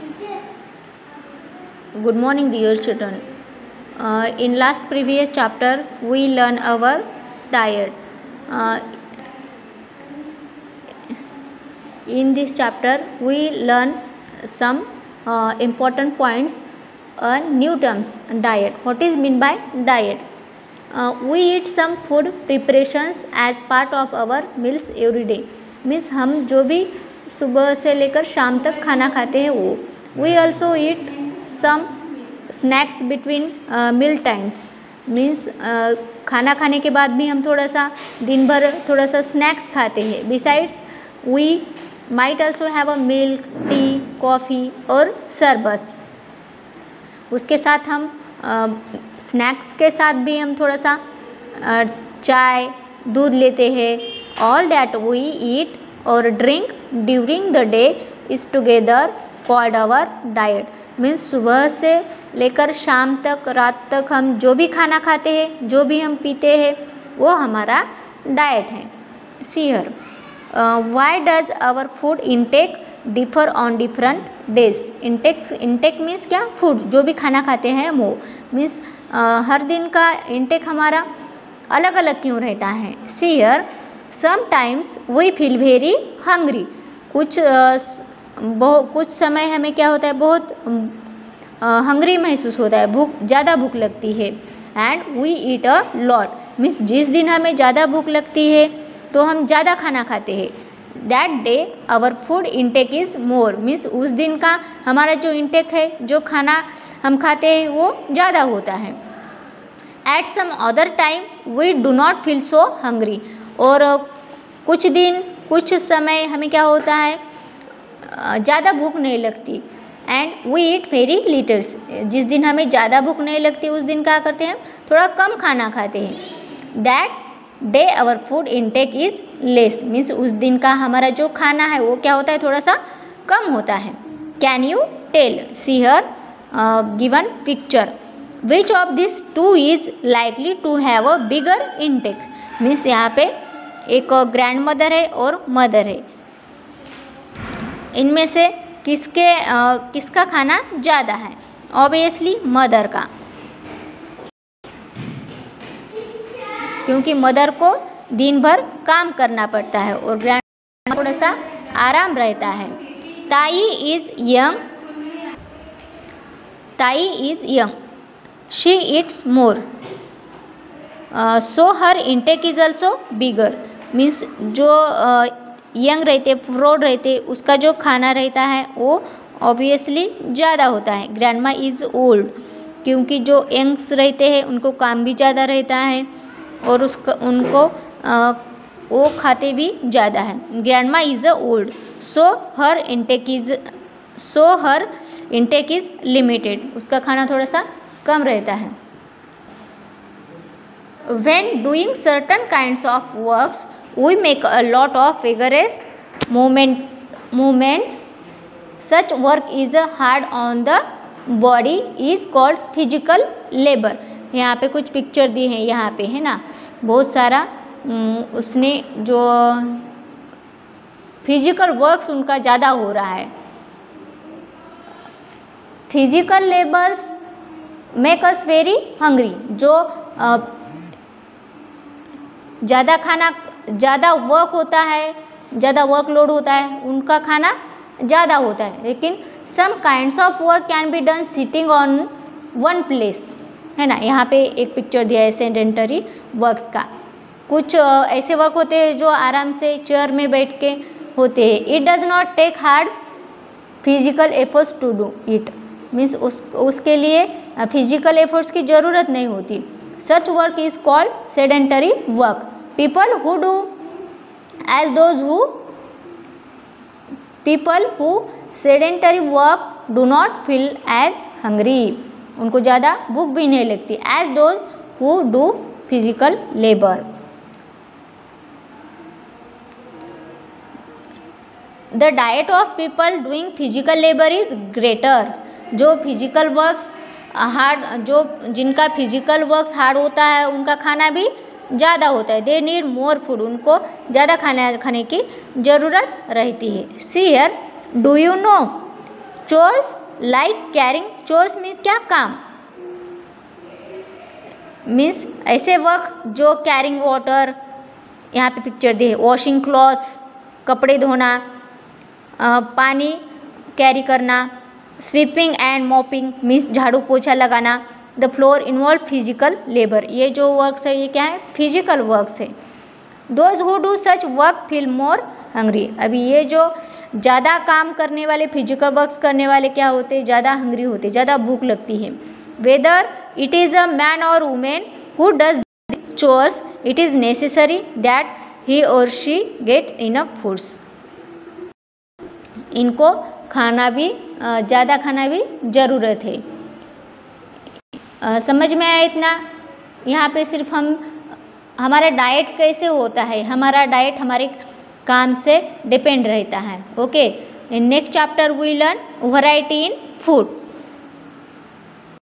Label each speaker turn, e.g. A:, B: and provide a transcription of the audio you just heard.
A: Good morning, dear children. In last previous chapter, we learn our diet. In this chapter, we learn some important points and new terms. Diet. What is mean by diet? We eat some food preparations as part of our meals every day. Means हम जो भी सुबह से लेकर शाम तक खाना खाते हैं वो. We also eat some snacks between meal times. Means खाना खाने के बाद भी हम थोड़ा सा दिन भर थोड़ा सा स्नैक्स खाते हैं. Besides we might also have a milk, tea, coffee और शरबत्स. उसके साथ हम स्नैक्स के साथ भी हम थोड़ा सा चाय, दूध लेते हैं. ऑल दैट वी ईट और drink during the day is together called our diet. Means सुबह से लेकर शाम तक, रात तक हम जो भी खाना खाते हैं, जो भी हम पीते हैं, वो हमारा डाइट है. See here, why does our food intake differ on different days. Intake means क्या? फूड, जो भी खाना खाते हैं वो. मीन्स हर दिन का इंटेक हमारा अलग अलग क्यों रहता है. See here, sometimes we feel very hungry. कुछ समय हमें क्या होता है, बहुत हंग्री महसूस होता है, ज़्यादा भूख लगती है. And we eat a lot. Means जिस दिन हमें ज़्यादा भूख लगती है तो हम ज़्यादा खाना खाते हैं. That day our food intake is more. Means उस दिन का हमारा जो इंटेक है, जो खाना हम खाते हैं वो ज़्यादा होता है. At some other time we do not feel so hungry. और कुछ दिन, कुछ समय हमें क्या होता है, ज़्यादा भूख नहीं लगती. And we eat very littles. जिस दिन हमें ज़्यादा भूख नहीं लगती उस दिन क्या करते हैं, थोड़ा कम खाना खाते हैं. That day our food intake is less. Means उस दिन का हमारा जो खाना है वो क्या होता है, थोड़ा सा कम होता है. Can you tell, see here given picture, which of this two is likely to have a bigger intake. Means यहाँ पे एक ग्रैंड मदर है और मदर है. इनमें से किसका खाना ज़्यादा है? ऑब्वियसली मदर का, क्योंकि मदर को दिन भर काम करना पड़ता है और ग्रैंड थोड़ा सा आराम रहता है. ताई is young, she eats more, so her intake is also bigger. Means जो यंग रहते, प्रौढ़ रहते, उसका जो खाना रहता है वो ऑब्वियसली ज़्यादा होता है. ग्रैंडमा इज़ ओल्ड, क्योंकि जो यंग्स रहते हैं उनको काम भी ज़्यादा रहता है और उनको वो खाते भी ज़्यादा है. Grandma is old, so her intake is limited. उसका खाना थोड़ा सा कम रहता है. When doing certain kinds of works, we make a lot of vigorous movements. Such work is hard on the body, is called physical labor. यहाँ पे कुछ picture दी हैं, यहाँ पे है ना, बहुत सारा उसने जो फिजिकल वर्क्स उनका ज़्यादा हो रहा है. Physical labours make us very hungry. जो ज़्यादा वर्क होता है, ज़्यादा वर्कलोड होता है, उनका खाना ज़्यादा होता है. लेकिन some kinds of work can be done sitting on one place, है ना. यहाँ पे एक पिक्चर दिया है सेडेंटरी वर्क्स का. कुछ ऐसे वर्क होते हैं जो आराम से चेयर में बैठ के होते हैं. It does not take hard physical efforts to do it. Means उसके लिए फिजिकल एफर्ट्स की ज़रूरत नहीं होती. Such work is called sedentary work. People who sedentary work do not feel as hungry. उनको ज़्यादा भूख भी नहीं लगती. As those who do physical labor. The diet of people doing physical labor is greater. जो फिजिकल वर्क्स हार्ड, जो जिनका physical works hard होता है उनका खाना भी ज़्यादा होता है. They need more food. उनको ज़्यादा खाने की ज़रूरत रहती है. See here, do you know chores like carrying, chores means क्या, काम, मीन्स ऐसे वर्क जो कैरिंग वाटर, यहाँ पे पिक्चर दी है, वॉशिंग क्लॉथ्स, कपड़े धोना, पानी कैरी करना, स्वीपिंग एंड मॉपिंग मीन्स झाड़ू पोछा लगाना, the floor involve physical labour, ये जो वर्क्स है ये क्या है, फिजिकल वर्क्स है। Those who do such work feel more hungry, अभी ये जो ज़्यादा काम करने वाले, फिजिकल वर्क्स करने वाले क्या होते हैं, ज़्यादा हंग्री होते, ज़्यादा भूख लगती है। Whether it is a man और women who does chores, it is necessary that he और शी गेट इनफ फूड्स, इनको खाना भी, ज़्यादा खाना भी ज़रूरत है। समझ में आया इतना? यहाँ पे सिर्फ हमारा डाइट कैसे होता है, हमारा डाइट हमारे काम से डिपेंड रहता है। Okay, in next chapter we learn variety in food.